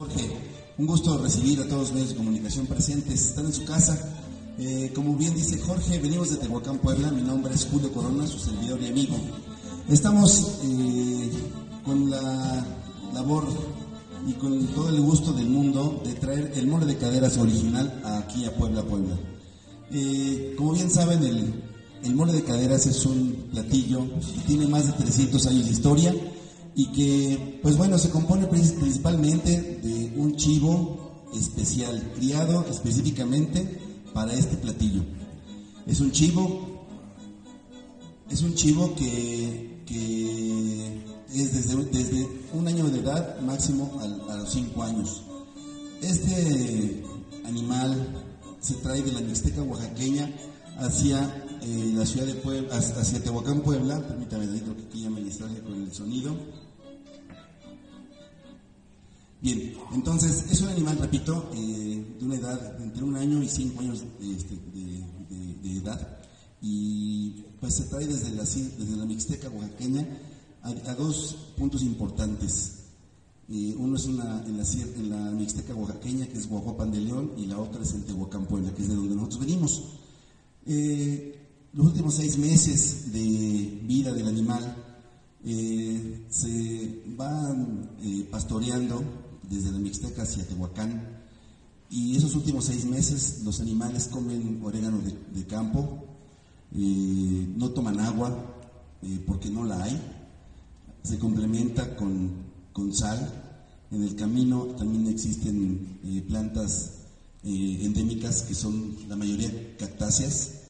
Jorge, un gusto recibir a todos los medios de comunicación presentes. Están en su casa. Como bien dice Jorge, venimos de Tehuacán, Puebla. Mi nombre es Julio Corona, su servidor y amigo. Estamos con la labor y con todo el gusto del mundo de traer el mole de caderas original aquí a Puebla. Como bien saben, el mole de caderas es un platillo que tiene más de 300 años de historia y que, pues bueno, se compone principalmente de un chivo especial, criado específicamente para este platillo. Es un chivo que es desde un año de edad máximo a los 5 años. Este animal se trae de la Mixteca oaxaqueña hacia la ciudad de Puebla, hacia Tehuacán, Puebla. Permítame, que aquí ya me distraje con el sonido. Bien, entonces es un animal, repito, de una edad entre 1 año y 5 años de edad, y pues se trae desde la Mixteca oaxaqueña a dos puntos importantes. Uno es en la Mixteca oaxaqueña, que es Guajuapan de León, y la otra es en Tehuacán, Puebla, que es de donde nosotros venimos. Los últimos 6 meses de vida del animal se van pastoreando desde la Mixteca hacia Tehuacán, y esos últimos 6 meses los animales comen orégano de campo, no toman agua porque no la hay, se complementa con sal. En el camino también existen plantas endémicas que son la mayoría cactáceas,